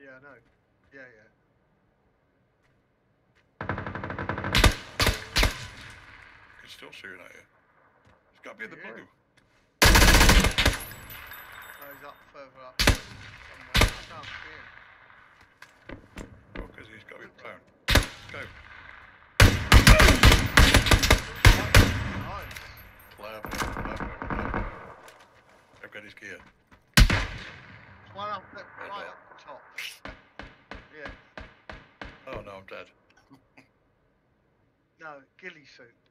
Yeah, I know. Yeah, yeah. He's still shooting at you. He's got to be in the blue. No, he's up further up somewhere. I can't see him. Oh, because he's got to be brown. Go. Nice. Clever. I've got his gear. One up, right up the top. Yeah. Oh no, I'm dead. No, ghillie suit.